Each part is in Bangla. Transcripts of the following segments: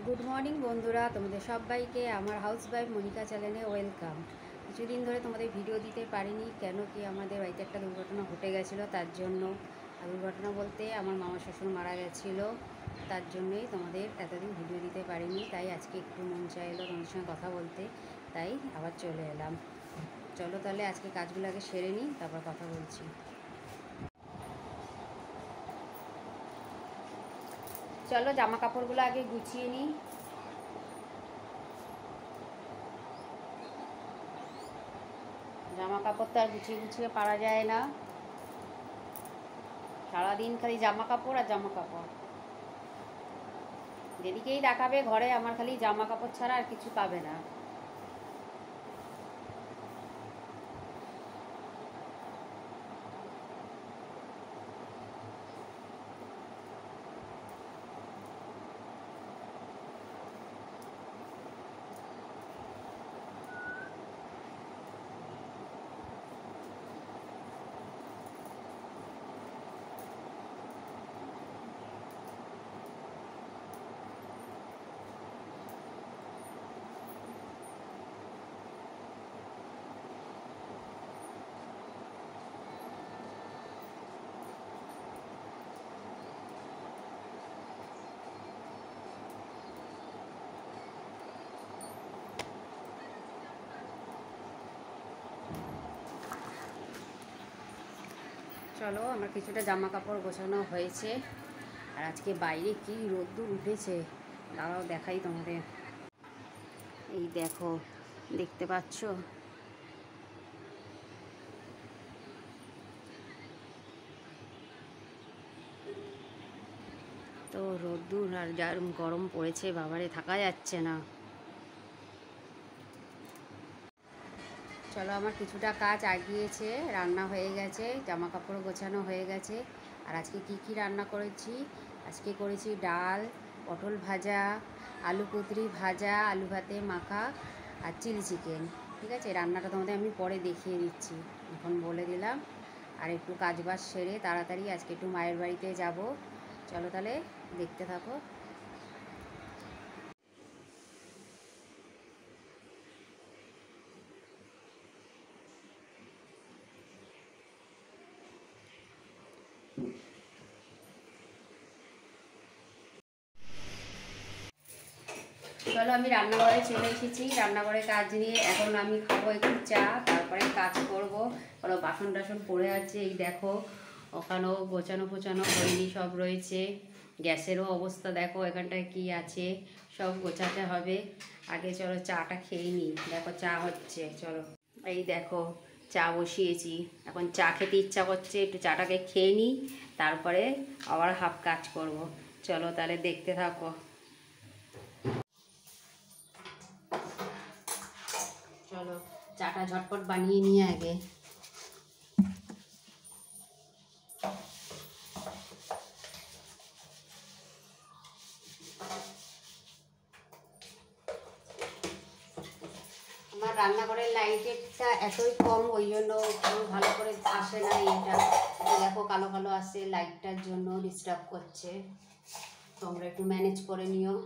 গুড মর্নিং বন্ধুরা, তোমাদের সবাইকে আমার হাউসওয়াইফ মনিকা চ্যানেলে ওয়েলকাম। কিছুদিন ধরে তোমাদের ভিডিও দিতে পারিনি, কেন কি আমাদের বাড়িতে একটা দুর্ঘটনা ঘটে গেছিলো, তার জন্য। দুর্ঘটনা বলতে আমার মামা শ্বশুর মারা গেছিলো, তার জন্যই তোমাদের এতদিন ভিডিও দিতে পারিনি। তাই আজকে একটু মন চাইলো তোমাদের সঙ্গে কথা বলতে, তাই আবার চলে এলাম। চলো তাহলে আজকে কাজগুলো আগে সেরে নিই, তারপর কথা বলছি। চলো জামা কাপড়গুলো আগে গুছিয়ে নিই। জামা কাপড় তো আর গুছিয়ে গুছিয়ে পারা যায় না, সারাদিন খালি জামা কাপড় আর জামা কাপড়। যেদিকেই দেখাবে ঘরে আমার খালি জামা কাপড় ছাড়া আর কিছু পাবে না। চলো, আমার কিছুটা জামা কাপড় গোছানো হয়েছে। আর আজকে বাইরে কি রোদ্দুর উঠেছে, দাঁড়াও দেখাই তোমাদের। এই দেখো, দেখতে পাচ্ছ? তো রোদ্দুর আর যার গরম পড়েছে, বাবারে থাকা যাচ্ছে না। চলো, আমার কিছুটা কাজ আগিয়েছে, রান্না হয়ে গেছে, জামা কাপড় গোছানো হয়ে গেছে। আর আজকে কি রান্না করেছি? আজকে করেছি ডাল, পটল ভাজা, আলু কুঁদরি ভাজা, আলু ভাতে মাখা আর চিলি চিকেন। ঠিক আছে, রান্নাটা তোমাদের আমি পরে দেখিয়ে দিচ্ছি, এখন বলে দিলাম। আর একটু কাজবাজ সেরে তাড়াতাড়ি আজকে একটু মায়ের বাড়িতে যাব। চলো তাহলে দেখতে থাকো। চলো, আমি রান্নাঘরে চলে এসেছি। রান্নাঘরে কাজ নিয়ে এখন আমি খাবো একটু চা, তারপরে কাজ করবো। কোনো বাসন টাসন পড়ে আছে, এই দেখো, ওখানেও গোছানো ফোছানো হয়নি, সব রয়েছে। গ্যাসেরও অবস্থা দেখো, এখানটায় কি আছে, সব গোছাতে হবে। আগে চলো চাটা খেয়ে নিই। দেখো চা হচ্ছে, চলো। এই দেখো, চা বসিয়েছি, এখন চা খেতে ইচ্ছা করছে, একটু চাটাকে খেয়ে নিই, তারপরে আবার হাফ কাজ করব। চলো তাহলে দেখতে থাকো। চলো চাটা ঝটপট বানিয়ে নিয়ে আগে। আমার রান্নাঘরের লাইটেরটা এতই কম, ওই জন্য ভালো করে আসে না। এইটা দেখো কালো কালো আসে, লাইটটার জন্য ডিস্টার্ব করছে, তোমরা একটু ম্যানেজ করে নিও।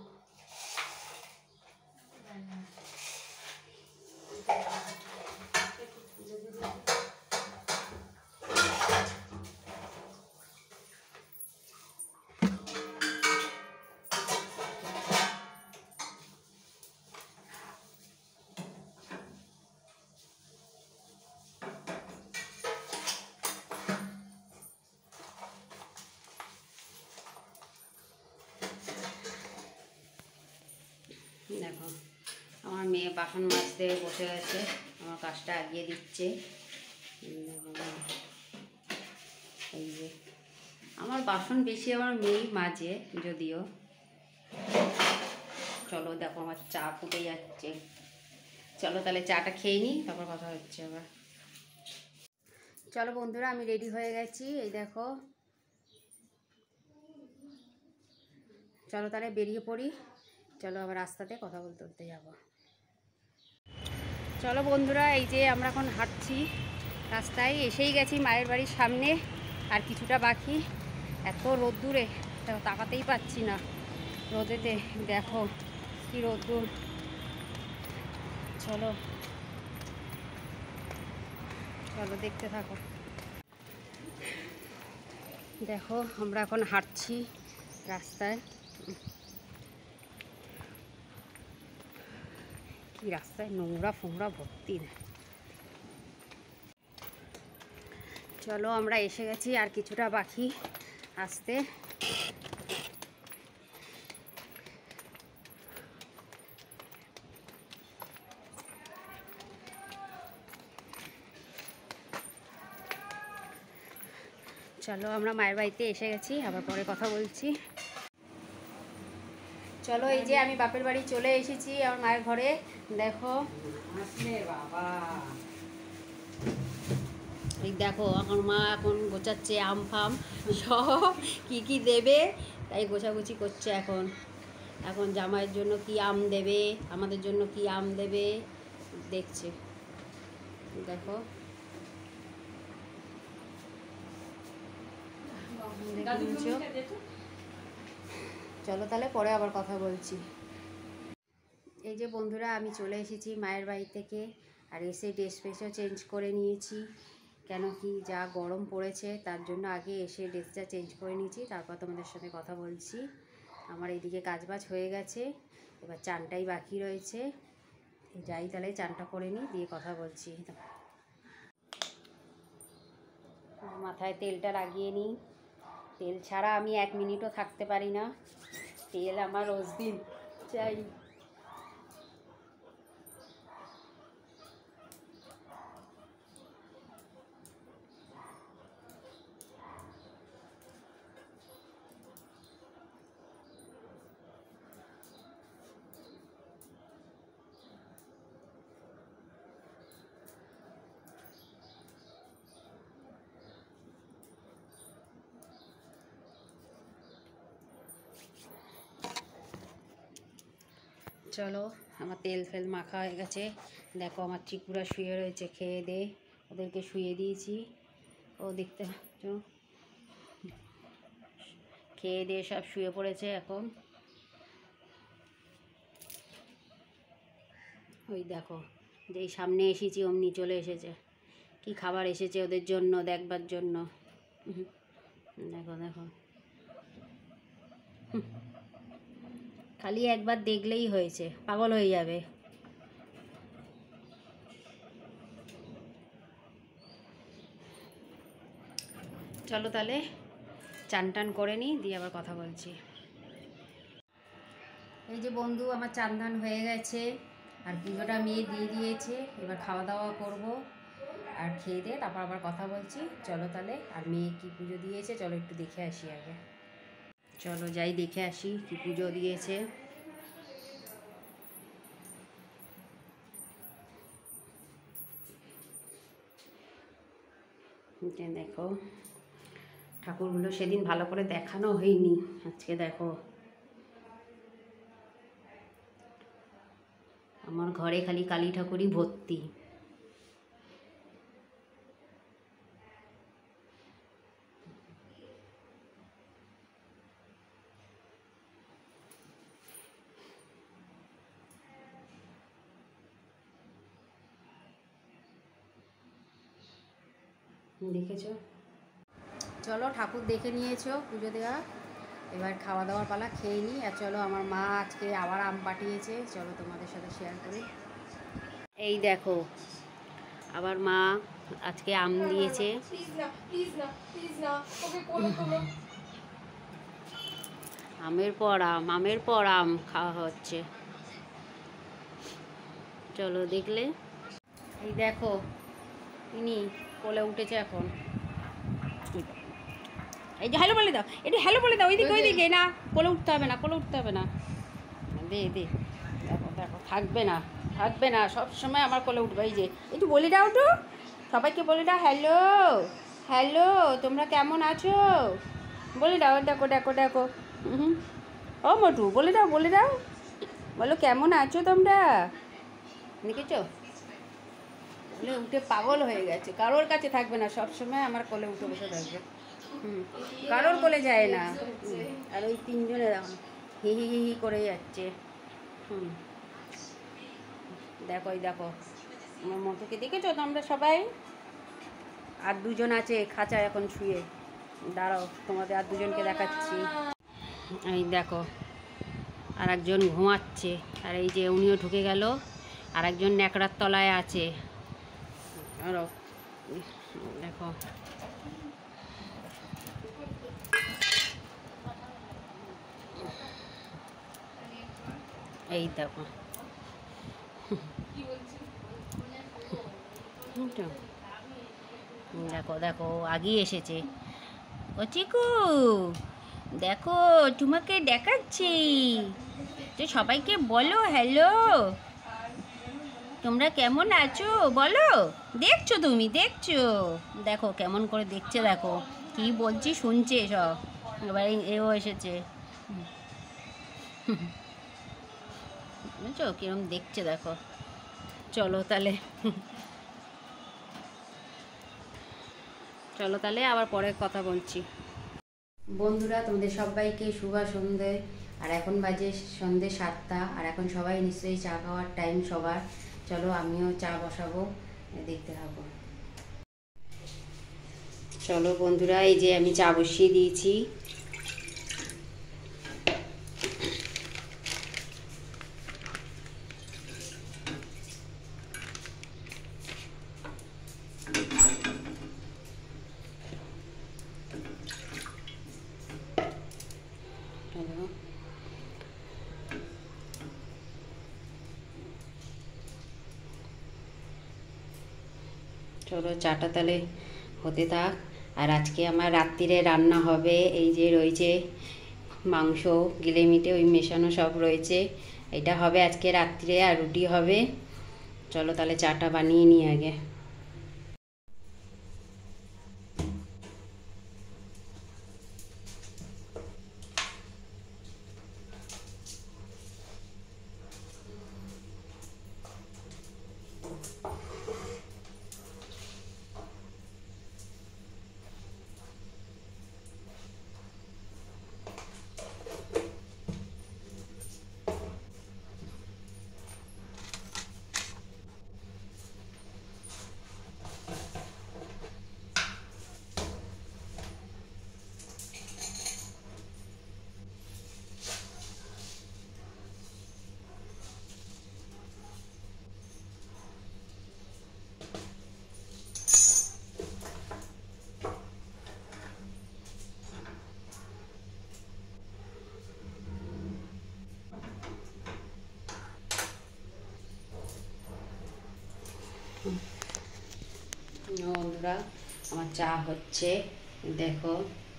দেখো, আমার মেয়ে বাসন মাজতে বসে গেছে, আমার কাজটা এগিয়ে দিচ্ছে। এই যে আমার বাসন বেশি আমার মেয়েই মাজে যদিও। চলো দেখো, আমার চা ফুটে যাচ্ছে। চলো তাহলে চাটা খেয়ে নিই, তারপর কথা হচ্ছে আবার। চলো বন্ধুরা, আমি রেডি হয়ে গেছি, এই দেখো। চলো তাহলে বেরিয়ে পড়ি। চলো আবার রাস্তাতে কথা বলতে বলতে যাবো। চলো বন্ধুরা, এই যে আমরা এখন হাঁটছি, রাস্তায় এসেই গেছি মায়ের বাড়ির সামনে। আর কিছুটা বাকি, এত রোদ্দুরে তাকাতেই পাচ্ছি না। রোদেতে দেখো কি রোদ্দুর। চলো চলো দেখতে থাকো। দেখো আমরা এখন হাঁটছি রাস্তায়। কি রাস্তায় নোংরা ফোংরা ভর্তি। চলো আমরা এসে গেছি, আর কিছুটা বাকি আসতে। চলো আমরা মায়ের বাড়িতে এসে গেছি, আবার পরে কথা বলছি। চলো এই যে আমি বাপের বাড়ি চলে এসেছি আমার মায়ের ঘরে। দেখো বাবা, এই দেখো এখন মা এখন গোছাচ্ছে আম ফাম সব কি কি দেবে, তাই গোছাগুছি করছে এখন। এখন জামাইয়ের জন্য কি আম দেবে, আমাদের জন্য কি আম দেবে দেখছে। দেখো চলো তাহলে পরে আবার কথা বলছি। এই যে বন্ধুরা আমি চলে এসেছি মায়ের বাড়ি থেকে, আর এসে ড্রেস ফ্রেসও চেঞ্জ করে নিয়েছি। কেন কি যা গরম পড়েছে তার জন্য আগে এসে ড্রেসটা চেঞ্জ করে নিয়েছি, তারপর তোমাদের সাথে কথা বলছি। আমার এইদিকে কাজবাজ হয়ে গেছে, এবার চানটাই বাকি রয়েছে। যাই তাহলে চানটা করে নিই, দিয়ে কথা বলছি। মাথায় তেলটা লাগিয়ে নিই, তেল ছাড়া আমি 1 মিনিটও থাকতে পারি না, তেল আমার রোজ দিন চাই। চলো আমার তেল ফেল মাখা হয়ে গেছে। দেখো আমার চিকুরা শুয়ে রয়েছে, খেয়ে দে ওদেরকে শুয়ে দিয়েছি। ও দেখতে পাচ্ছ খেয়ে দিয়ে সব শুয়ে পড়েছে এখন। ওই দেখো যেই সামনে এসেছি অমনি চলে এসেছে, কি খাবার এসেছে ওদের জন্য দেখবার জন্য। দেখো দেখো খালি একবার দেখলেই হয়েছে, পাগল হয়ে যাবে। চলো তাহলে চান টান করে নিই, দিয়ে আবার কথা বলছি। এই যে বন্ধু আমার চান ধান হয়ে গেছে, আর পুজোটা মেয়ে দিয়ে দিয়েছে, এবার খাওয়া দাওয়া করব, আর খেয়ে দিয়ে তারপর আবার কথা বলছি। চলো তাহলে, আর মেয়ে কি পুজো দিয়েছে চলো একটু দেখে আসি আগে। চলো যাই দেখে আসি কি পুজো দিয়েছে। দেখো ঠাকুরগুলো সেদিন ভালো করে দেখানো হয়নি, আজকে দেখো আমার ঘরে খালি কালী ঠাকুরই ভর্তি। দেখেছো? চলো ঠাকুর দেখে নিয়েছো পুজো দেওয়া, এবার খাওয়া দাওয়ার পালা, খেয়ে নিই। আর চলো আমার মা আজকে আবার আম পাঠিয়েছে, চলো তোমাদের সাথে শেয়ার করি। এই দেখো আবার মা আজকে আম দিয়েছে। আমের পর আম খাওয়া হচ্ছে। চলো দেখলে, এই দেখো ইনি কোলে উঠেছে এখন। এই যে হ্যালো বলে দাও, একটু হ্যালো বলে দাও, ওইদিকে না, কোলে উঠতে হবে না, কোলে উঠতে হবে না। দে দেখো দেখো থাকবে না সব সময় আমার কোলে উঠবে। এই যে একটু বলে দাও, তো সবাইকে বলে দাও হ্যালো হ্যালো তোমরা কেমন আছো, বলে দাও। দেখো দেখো দেখো ও মোটু বলে দাও বলো কেমন আছো তোমরা। দেখেছো বলে উঠে পাগল হয়ে গেছে, কারোর কাছে থাকবে না, সব সময় আমার কোলে উঠে বসে থাকবে। কারোর কোলে যায় না। আর ওই 3 জনে দেখো হি হি হি হি করে যাচ্ছে। দেখো এই দেখো আমার মধুকে দেখেছো তোমরা সবাই? আর দুজন আছে খাঁচায় এখন শুয়ে, দাঁড়াও তোমাদের আর দুজনকে দেখাচ্ছি। এই দেখো আর একজন ঘুমাচ্ছে, আর এই যে উনিও ঢুকে গেল, আর একজন ন্যাকড়ার তলায় আছে। আরো দেখো এই দেখো দেখো দেখো আগেই এসেছে। ও চিকু দেখো তোমাকে দেখাচ্ছি, তো সবাইকে বলো হ্যালো, তোমরা কেমন আছো বলো। দেখছো তুমি দেখছো, দেখো কেমন করে দেখছে, দেখো কি বলছি শুনছে সব। এবার এও এসেছে, বুঝছো কিরম দেখছে দেখো। চলো তাহলে চলো তাহলে আবার পরে কথা বলছি। বন্ধুরা তোমাদের সবাইকে শুভ সন্ধে। আর এখন বাজে সন্ধে 7টা, আর এখন সবাই নিশ্চয়ই চা খাওয়ার টাইম সবার। চলো আমিও চা বসাবো, দেখতে থাকো। চলো বন্ধুরা এই যে আমি চা বসিয়ে দিয়েছি। চলো চাটা তাহলে হতে থাক। আর আজকে আমার রাত্রিরে রান্না হবে, এই যে রয়েছে মাংস গিলে ওই মেশানো সব রয়েছে, এটা হবে আজকে রাত্রিরে, আর রুটি হবে। চলো তাহলে চাটা বানিয়ে নিই আগে। বন্ধুরা আমার চা হচ্ছে দেখো।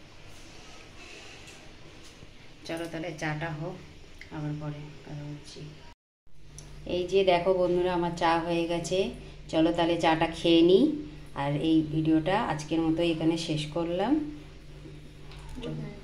চলো তাহলে চাটা হোক, আবার পরে কথা বলছি। এই যে দেখো বন্ধুরা আমার চা হয়ে গেছে, চলো তাহলে চাটা খেয়ে নিই। আর এই ভিডিওটা আজকের মতো এখানে শেষ করলাম।